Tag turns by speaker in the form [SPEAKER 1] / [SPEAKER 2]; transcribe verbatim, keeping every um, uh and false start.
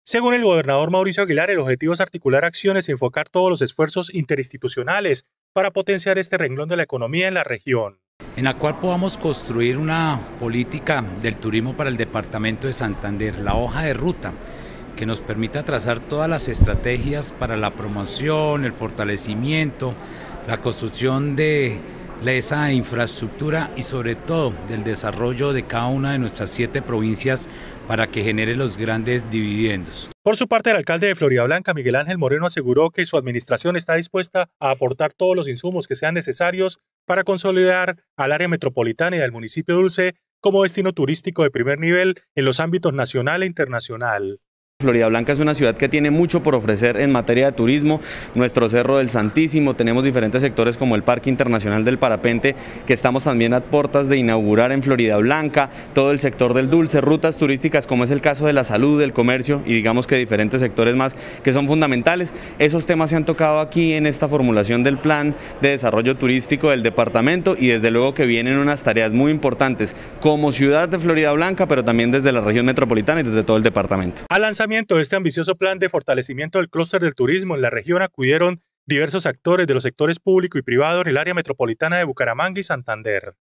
[SPEAKER 1] Según el gobernador Mauricio Aguilar, el objetivo es articular acciones y enfocar todos los esfuerzos interinstitucionales para potenciar este renglón de la economía en la región,
[SPEAKER 2] en la cual podamos construir una política del turismo para el departamento de Santander, la hoja de ruta que nos permita trazar todas las estrategias para la promoción, el fortalecimiento, la construcción de esa infraestructura y sobre todo del desarrollo de cada una de nuestras siete provincias para que genere los grandes dividendos.
[SPEAKER 1] Por su parte, el alcalde de Floridablanca, Miguel Ángel Moreno, aseguró que su administración está dispuesta a aportar todos los insumos que sean necesarios para consolidar al área metropolitana y al municipio Dulce como destino turístico de primer nivel en los ámbitos nacional e internacional.
[SPEAKER 3] Floridablanca es una ciudad que tiene mucho por ofrecer en materia de turismo, nuestro Cerro del Santísimo, tenemos diferentes sectores como el Parque Internacional del Parapente, que estamos también a puertas de inaugurar en Floridablanca, todo el sector del dulce, rutas turísticas como es el caso de la salud, del comercio y digamos que diferentes sectores más que son fundamentales. Esos temas se han tocado aquí en esta formulación del plan de desarrollo turístico del departamento y desde luego que vienen unas tareas muy importantes como ciudad de Floridablanca, pero también desde la región metropolitana y desde todo el departamento.
[SPEAKER 1] Al lanzamiento de este ambicioso plan de fortalecimiento del clúster del turismo en la región acudieron diversos actores de los sectores público y privado en el área metropolitana de Bucaramanga y Santander.